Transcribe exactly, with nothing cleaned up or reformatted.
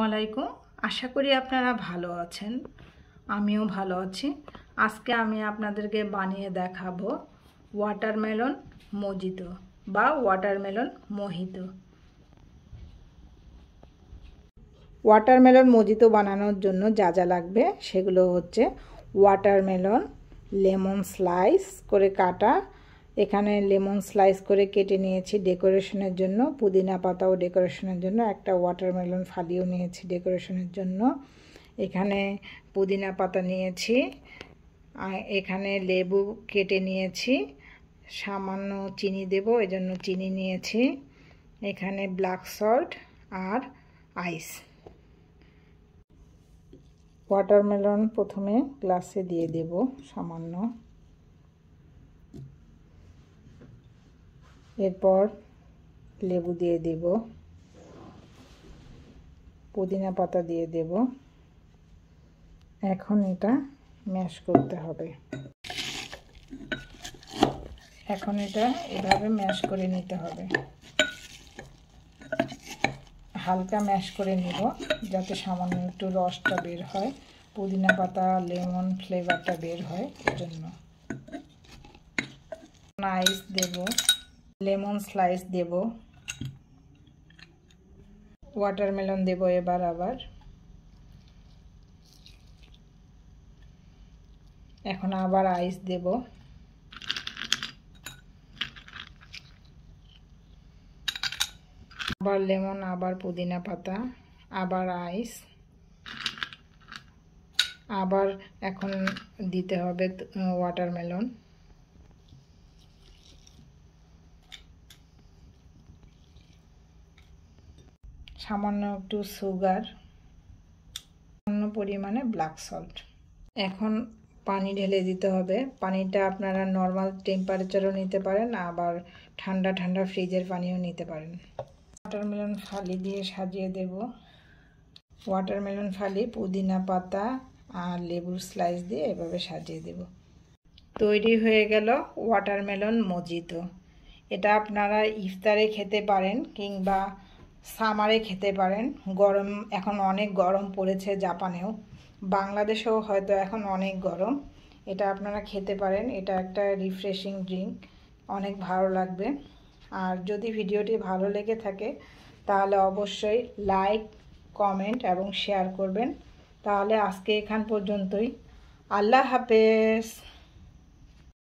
আলাইকুম। আশা করি আপনারা ভালো আছেন। আমিও ভালো আছি। আজকে আমি আপনাদেরকে বানিয়ে দেখাবো ওয়াটারমেলন মজিতো বা ওয়াটারমেলন মোহিতো। ওয়াটারমেলন মজিতো বানানোর জন্য যা যা লাগবে সেগুলো হচ্ছে ওয়াটারমেলন, লেমন স্লাইস করে কাটা, এখানে লেমন স্লাইস করে কেটে নিয়েছি ডেকোরেশনের জন্য, পুদিনা পাতাও ডেকোরেশনের জন্য, একটা ওয়াটারমেলন ফালিও নিয়েছি ডেকোরেশনের জন্য, এখানে পুদিনা পাতা নিয়েছি, আর এখানে লেবু কেটে নিয়েছি, সামান্য চিনি দেব এজন্য চিনি নিয়েছি, এখানে ব্ল্যাক সল্ট আর আইস। ওয়াটারমেলন প্রথমে গ্লাসে দিয়ে দেব সামান্য, এরপর লেবু দিয়ে দেব, পুদিনা পাতা দিয়ে দেব। এখন এটা ম্যাশ করতে হবে। এখন এটা এভাবে ম্যাশ করে নিতে হবে, হালকা ম্যাশ করে নিব যাতে সামান্য একটু রসটা বের হয়, পুদিনা পাতা লেমন ফ্লেভারটা বের হয় এজন্য। আইস দেব, লেমন স্লাইস দেব, ওয়াটারমেলন দেব, এবার আবার এখন আবার আইস দেব, আবার লেমন, আবার পুদিনা পাতা, আবার আইস, আবার এখন দিতে হবে ওয়াটারমেলন, সামান্য একটু সুগার, সামান্য পরিমাণে ব্ল্যাক সল্ট। এখন পানি ঢেলে দিতে হবে। পানিটা আপনারা নর্মাল টেম্পারেচারও নিতে পারেন, আবার ঠান্ডা ঠান্ডা ফ্রিজের পানিও নিতে পারেন। ওয়াটারমেলন ফালি দিয়ে সাজিয়ে দেব, ওয়াটারমেলন ফালি পুদিনা পাতা আর লেবুর স্লাইস দিয়ে এভাবে সাজিয়ে দেব। তৈরি হয়ে গেল ওয়াটারমেলন মজিতো। এটা আপনারা ইফতারে খেতে পারেন কিংবা সামারে খেতে পারেন। গরম, এখন অনেক গরম পড়েছে জাপানেও, বাংলাদেশেও হয়তো এখন অনেক গরম। এটা আপনারা খেতে পারেন, এটা একটা রিফ্রেশিং ড্রিঙ্ক, অনেক ভালো লাগবে। আর যদি ভিডিওটি ভালো লেগে থাকে তাহলে অবশ্যই লাইক, কমেন্ট এবং শেয়ার করবেন। তাহলে আজকে এখান পর্যন্তই। আল্লাহ হাফেজ।